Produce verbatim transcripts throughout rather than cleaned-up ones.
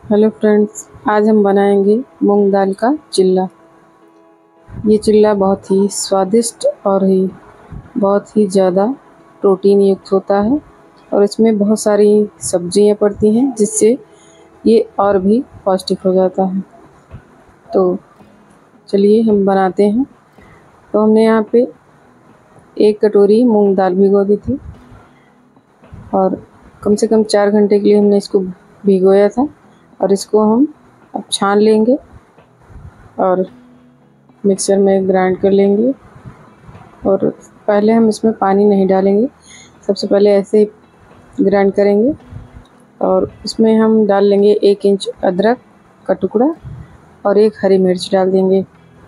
Hello friends, आज हम बनाएंगे मूंग दाल का चिल्ला। ये चिल्ला बहुत ही स्वादिष्ट और ही बहुत ही ज़्यादा प्रोटीन युक्त होता है और इसमें बहुत सारी सब्जियां पड़ती हैं जिससे ये और भी पौष्टिक हो जाता है। तो चलिए हम बनाते हैं। तो हमने यहाँ पे एक कटोरी मूंग दाल भिगो दी थी और कम से कम चार घंटे के लिए हमने इसको भिगोया था और इसको हम अब छान लेंगे और मिक्सर में ग्राइंड कर लेंगे। और पहले हम इसमें पानी नहीं डालेंगे, सबसे पहले ऐसे ही ग्राइंड करेंगे और इसमें हम डाल लेंगे एक इंच अदरक का टुकड़ा और एक हरी मिर्च डाल देंगे।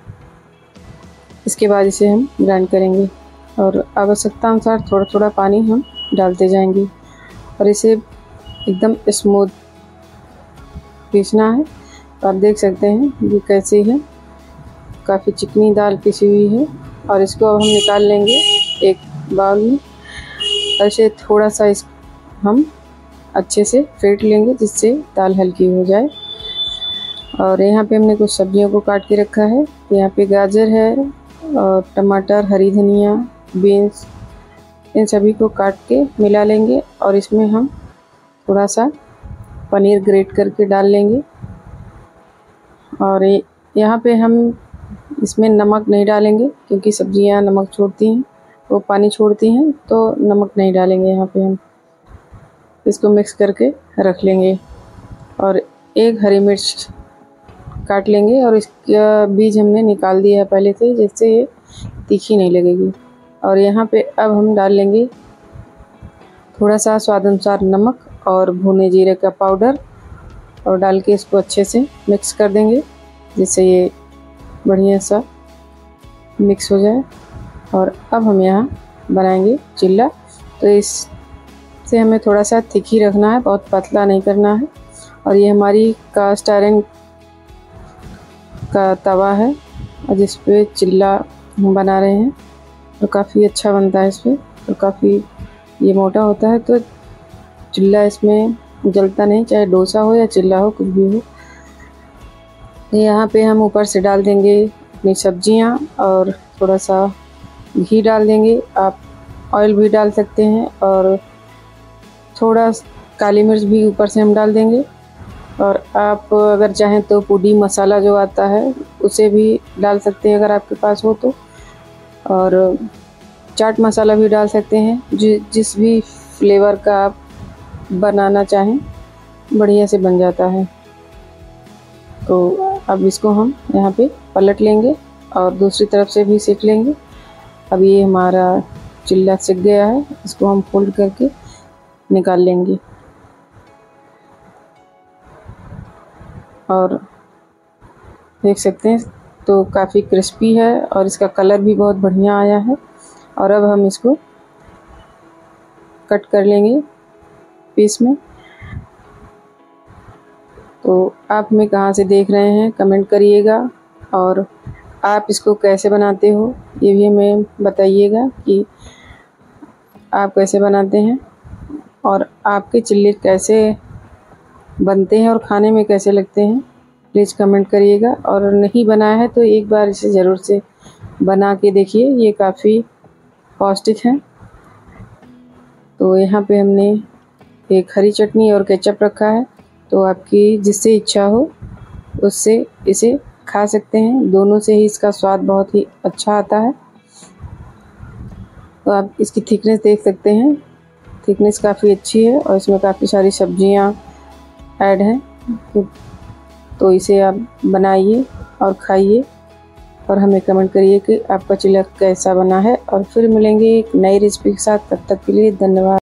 इसके बाद इसे हम ग्राइंड करेंगे और आवश्यकता अनुसार थोड़ा थोड़ा पानी हम डालते जाएंगे और इसे एकदम स्मूथ पीसना है। तो आप देख सकते हैं ये कैसी है, काफ़ी चिकनी दाल पिसी हुई है। और इसको अब हम निकाल लेंगे एक बाउल में और इसे थोड़ा सा इस हम अच्छे से फेंट लेंगे जिससे दाल हल्की हो जाए। और यहाँ पे हमने कुछ सब्जियों को काट के रखा है। तो यहाँ पे गाजर है और टमाटर, हरी धनिया, बीन्स, इन सभी को काट के मिला लेंगे और इसमें हम थोड़ा सा पनीर ग्रेट करके डाल लेंगे। और यहाँ पे हम इसमें नमक नहीं डालेंगे क्योंकि सब्जियाँ नमक छोड़ती हैं, वो पानी छोड़ती हैं, तो नमक नहीं डालेंगे। यहाँ पे हम इसको मिक्स करके रख लेंगे और एक हरी मिर्च काट लेंगे और इसका बीज हमने निकाल दिया है पहले से, जिससे ये तीखी नहीं लगेगी। और यहाँ पे अब हम डाल लेंगे थोड़ा सा स्वाद अनुसार नमक और भुने जीरे का पाउडर और डाल के इसको अच्छे से मिक्स कर देंगे जिससे ये बढ़िया सा मिक्स हो जाए। और अब हम यहाँ बनाएंगे चिल्ला। तो इससे हमें थोड़ा सा थिक ही रखना है, बहुत पतला नहीं करना है। और ये हमारी कास्ट आयरन का तवा है और जिस पे चिल्ला हम बना रहे हैं तो काफ़ी अच्छा बनता है। इस पर तो काफ़ी ये मोटा होता है तो चिल्ला इसमें जलता नहीं, चाहे डोसा हो या चिल्ला हो, कुछ भी हो। यहाँ पे हम ऊपर से डाल देंगे अपनी सब्जियाँ और थोड़ा सा घी डाल देंगे। आप ऑयल भी डाल सकते हैं और थोड़ा काली मिर्च भी ऊपर से हम डाल देंगे। और आप अगर चाहें तो पुडी मसाला जो आता है उसे भी डाल सकते हैं अगर आपके पास हो तो। और चाट मसाला भी डाल सकते हैं, जि जिस भी फ्लेवर का आप बनाना चाहें, बढ़िया से बन जाता है। तो अब इसको हम यहाँ पे पलट लेंगे और दूसरी तरफ से भी सेक लेंगे। अब ये हमारा चिल्ला सिक गया है, इसको हम फोल्ड करके निकाल लेंगे। और देख सकते हैं तो काफ़ी क्रिस्पी है और इसका कलर भी बहुत बढ़िया आया है। और अब हम इसको कट कर लेंगे पीस में। तो आप हमें कहाँ से देख रहे हैं कमेंट करिएगा और आप इसको कैसे बनाते हो ये भी हमें बताइएगा कि आप कैसे बनाते हैं और आपके चिल्ले कैसे बनते हैं और खाने में कैसे लगते हैं, प्लीज़ कमेंट करिएगा। और नहीं बनाया है तो एक बार इसे ज़रूर से बना के देखिए, ये काफ़ी पौष्टिक हैं। तो यहाँ पे हमने एक हरी चटनी और केचप रखा है, तो आपकी जिससे इच्छा हो उससे इसे खा सकते हैं। दोनों से ही इसका स्वाद बहुत ही अच्छा आता है। तो आप इसकी थिकनेस देख सकते हैं, थिकनेस काफ़ी अच्छी है और इसमें काफ़ी सारी सब्जियां ऐड हैं। तो इसे आप बनाइए और खाइए और हमें कमेंट करिए कि आपका चिल्ला कैसा बना है। और फिर मिलेंगे एक नई रेसिपी के साथ, तब तक के लिए धन्यवाद।